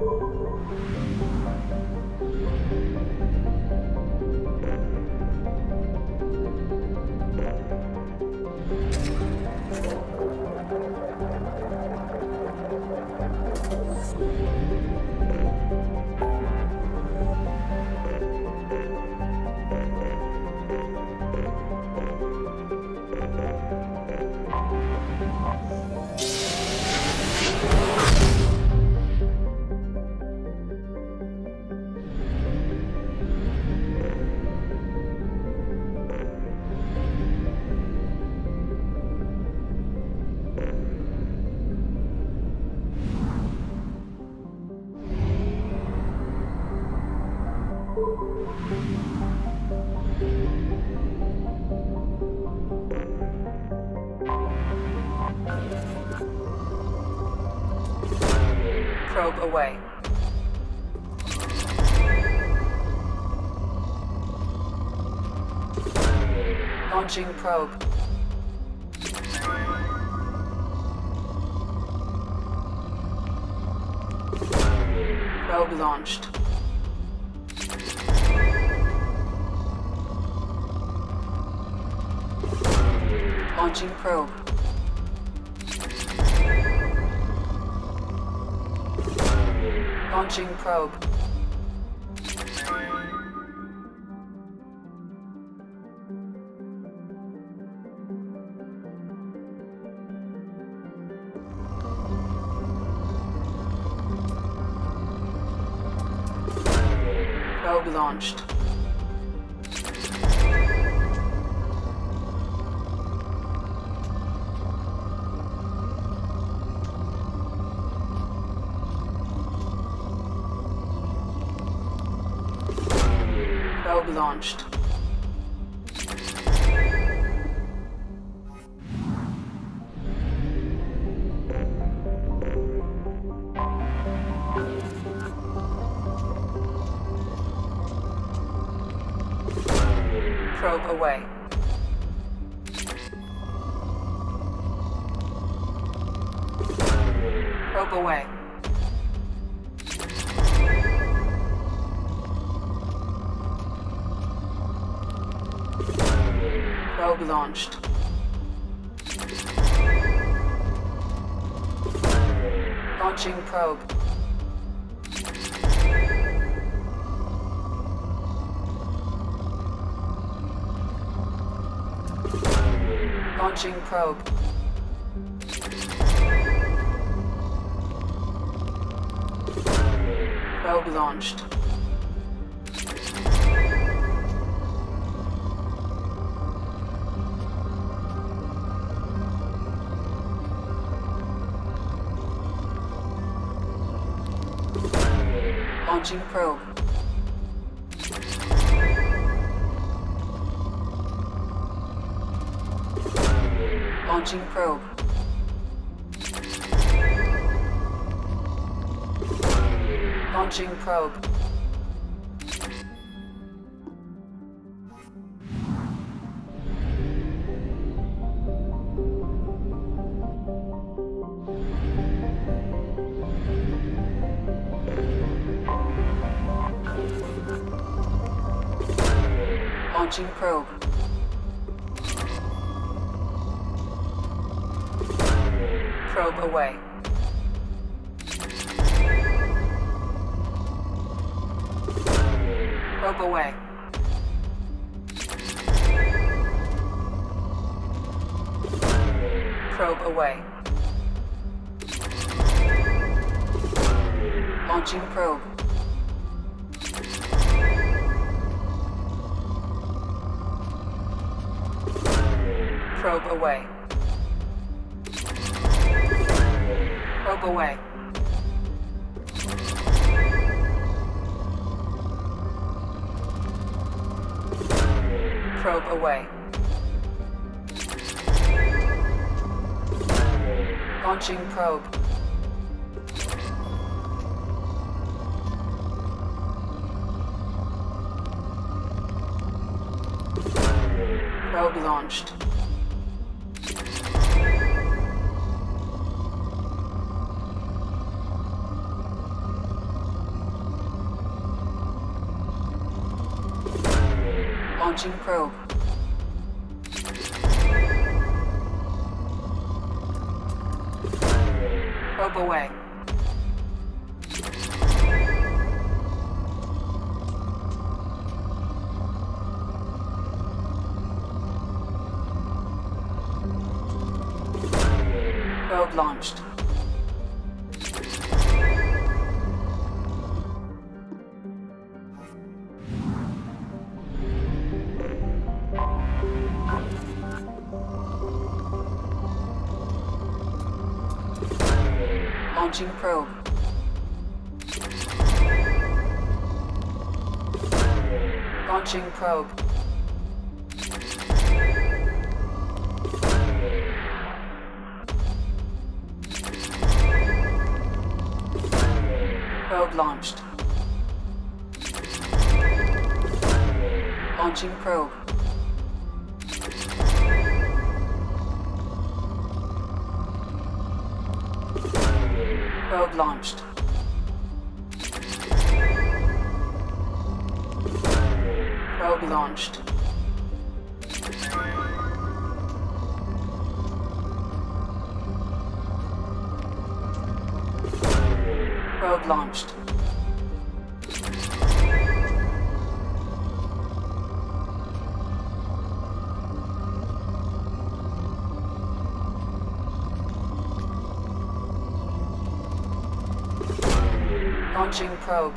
Probe away. Launching probe. Probe launched. Launching probe. Launching probe. Probe launched. Probe launched. Probe away. Probe away. Probe launched. Launching probe. Launching probe. Probe launched. Launching probe. Launching probe. Launching probe. Launching probe. Probe away. Probe away. Probe away. Launching probe. Probe away. Probe away. Probe away. Launching probe. Probe launched. Launching probe. Probe away. Probe launched. Launching probe. Launching probe. Probe launched. Launching probe. Probe launched. Probe launched. Probe launched. Launching probe.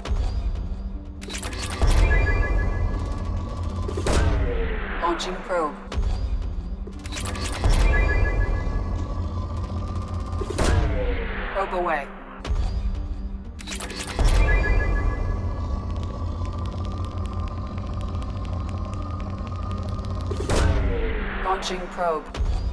Launching probe. Probe away. Launching probe.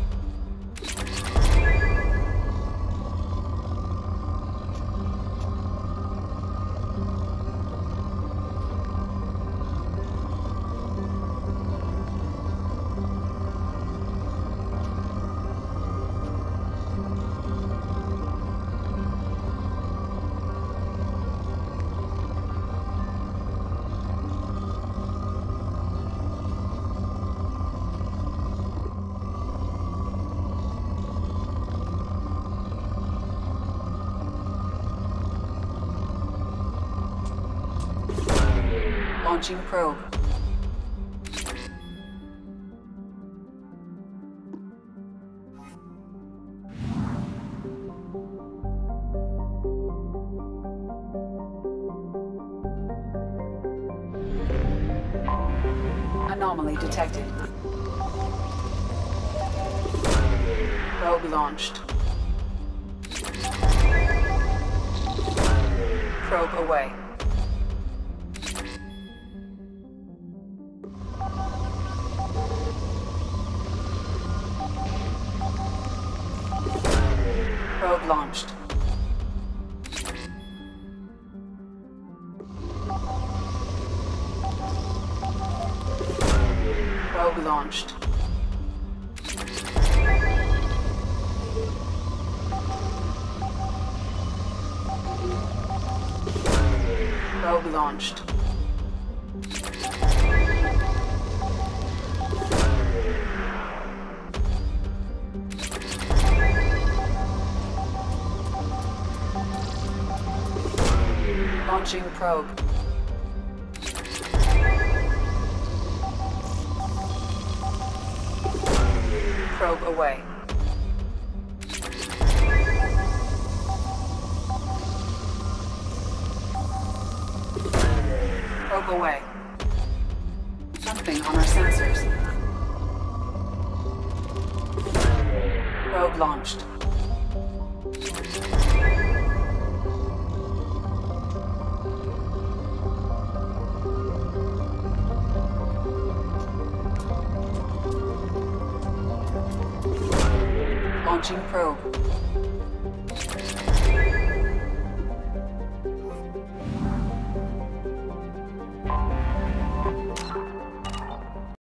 Launching probe. Anomaly detected. Probe launched. Probe away. Probe launched. Probe launched. Probe launched. Launching probe. Probe away. Probe away. Something on our sensors. Probe launched. Launching probe.